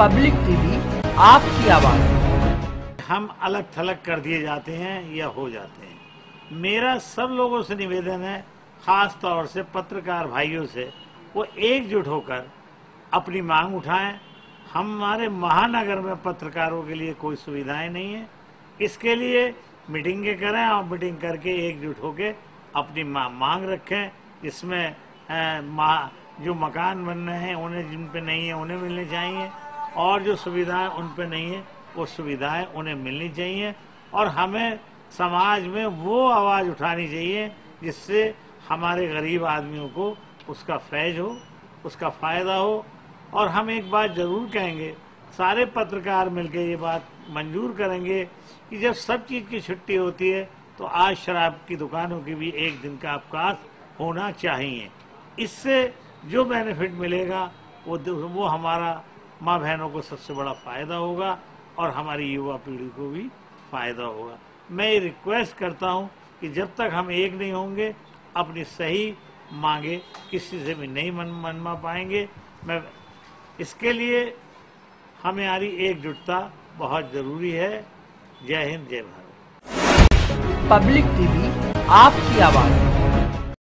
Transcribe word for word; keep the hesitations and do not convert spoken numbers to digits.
Public TV, आपकी आवाज। हम अलग थलग कर दिए जाते हैं या हो जाते हैं। मेरा सब लोगों से निवेदन है, खास तौर से पत्रकार भाइयों से, वो एकजुट होकर अपनी मांग उठाएं। हमारे महानगर में पत्रकारों के लिए कोई सुविधाएं नहीं है। इसके लिए मीटिंगें करें और मीटिंग करके एकजुट होकर अपनी मा, मांग रखें। इसमें आ, मा, जो मकान बन रहे हैं उन्हें, जिन पे नहीं है उन्हें मिलने चाहिए, और जो सुविधाएं उन पे नहीं है वो सुविधाएं उन्हें मिलनी चाहिए। और हमें समाज में वो आवाज़ उठानी चाहिए जिससे हमारे गरीब आदमियों को उसका फैज हो, उसका फ़ायदा हो। और हम एक बात ज़रूर कहेंगे, सारे पत्रकार मिलकर ये बात मंजूर करेंगे कि जब सब चीज़ की छुट्टी होती है तो आज शराब की दुकानों की भी एक दिन का अवकाश होना चाहिए। इससे जो बेनिफिट मिलेगा वो वो हमारा माँ बहनों को सबसे बड़ा फ़ायदा होगा और हमारी युवा पीढ़ी को भी फ़ायदा होगा। मैं ये रिक्वेस्ट करता हूँ कि जब तक हम एक नहीं होंगे, अपनी सही मांगे किसी से भी नहीं मन मनवा पाएंगे। मैं इसके लिए हमारी एकजुटता बहुत ज़रूरी है। जय हिंद, जय भारत। पब्लिक टीवी, आपकी आवाज़।